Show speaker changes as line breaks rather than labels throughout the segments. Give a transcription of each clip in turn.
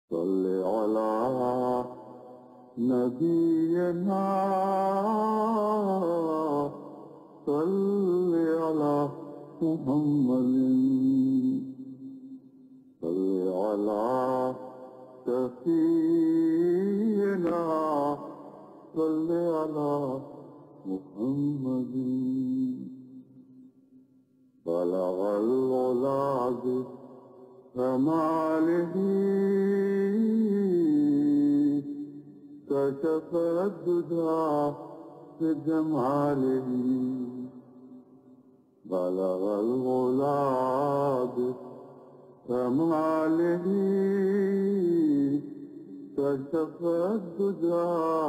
salli ala nabiyyina salli ala Muhammadin salli ala sayyidina salli ala Muhammadin balaghal ula بكماله كشف الدجى بجماله بلغ العلا بكماله كشف الدجى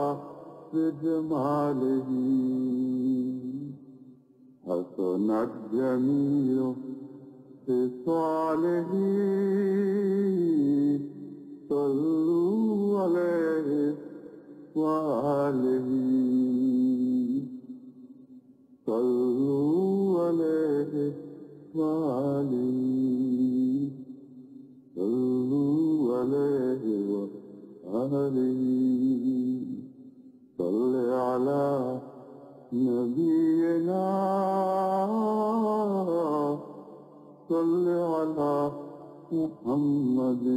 بجماله حسنت جميع خصاله صلوا عليه وآله صلوا عليه وآله صلوا عليه وآله صل على نبينا صل على محمد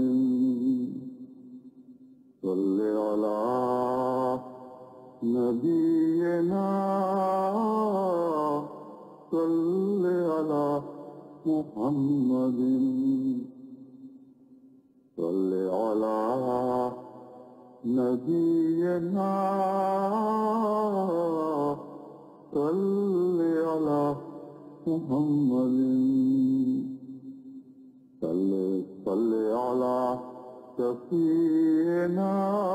صل على نبينا صل على محمد صل على نبينا صل على محمد صل على سفينا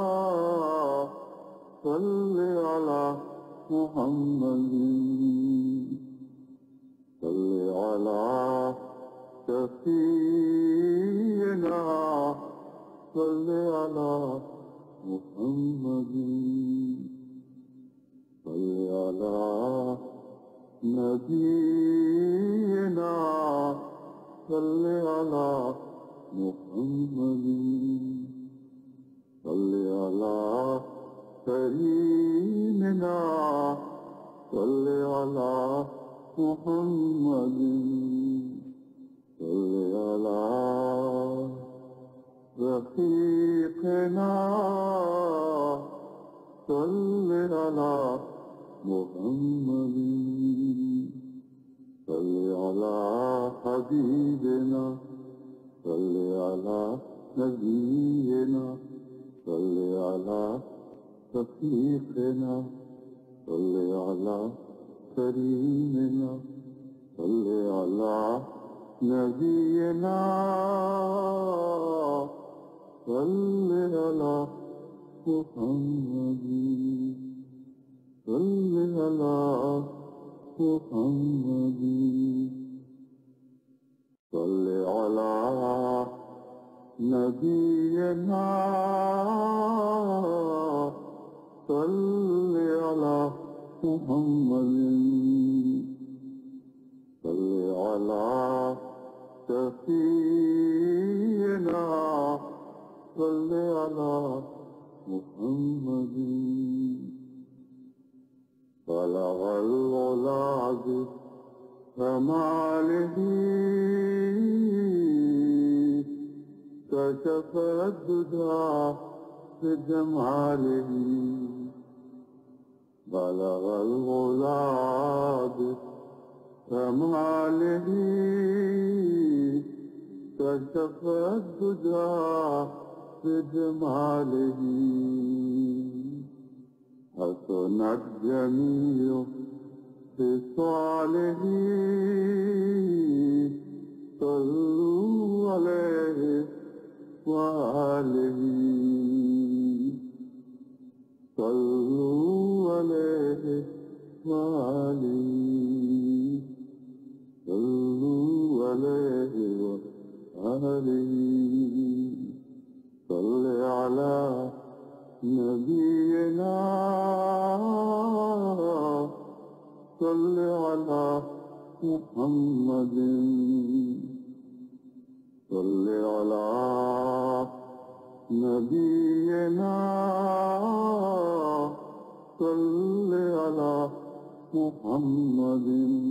صل على محمد صل على سفينا صل على محمد صل على نبينا صل على محمد صل على كريمنا صل على محمد صل على رفيقنا صل على محمد صل على حبيبنا صل على نبينا صل على رفيقنا صل على كريمنا صل على نبينا صل على محمد صل على محمد صل على نبينا صل على محمد صل على سفينا صل على محمد بلغ العلا بكماله كشف الدجى بجماله بلغ العلا بكماله كشف الدجى بجماله حسنت جميع خصاله صلوا عليه وآله صلوا عليه وآله صلوا عليه وآله صل على نبينا صل على محمد صل على محمد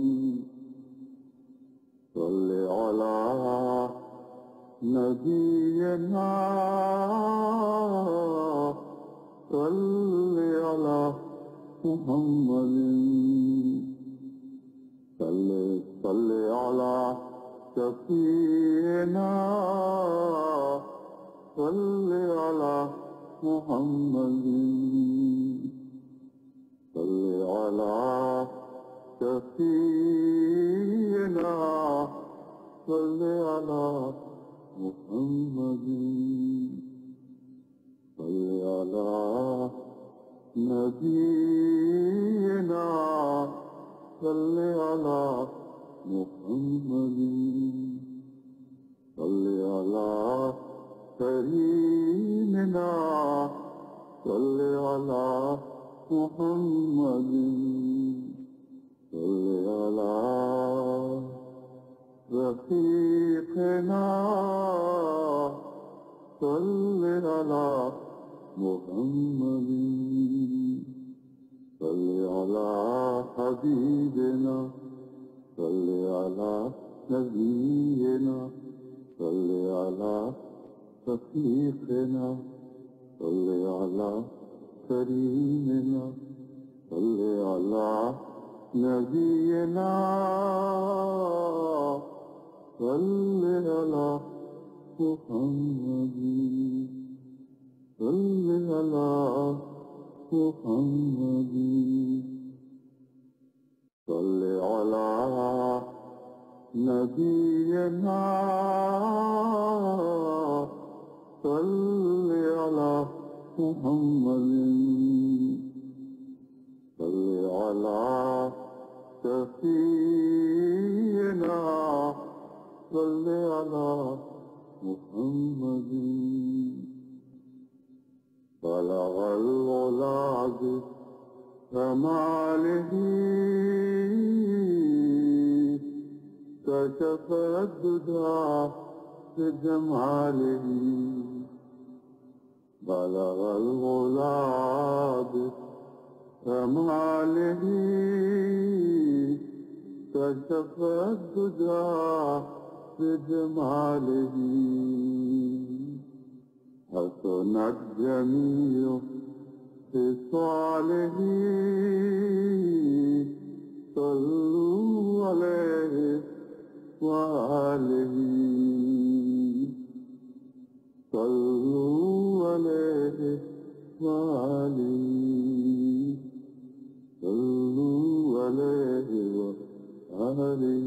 صل على نبينا صل على محمد صل على شفيعنا صل على محمد صل على شفيعنا صل على محمد صل على نبينا صل على محمد صل على كريمنا صل على محمد صل على رفيقنا صل على محمد صل على حبيبنا صل على نبينا صل على رفيقنا صل على كريمنا صل على نبينا صل على محمد صل على محمد صل على نبينا صل على محمد صل على شفيعنا صل على محمد بلغ العلا بكماله كشف الدجى بجماله بلغ العلا بكماله كشف الدجى بجماله حسنت جميع خصاله صلوا عليه وآله صلوا عليه وآله صلوا عليه وآله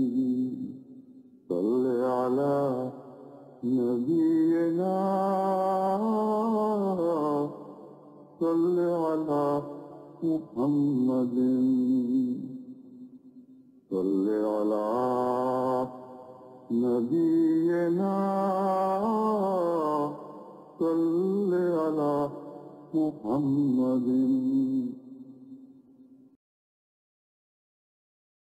صل على نبينا صل على محمد صل على نبينا صل على محمد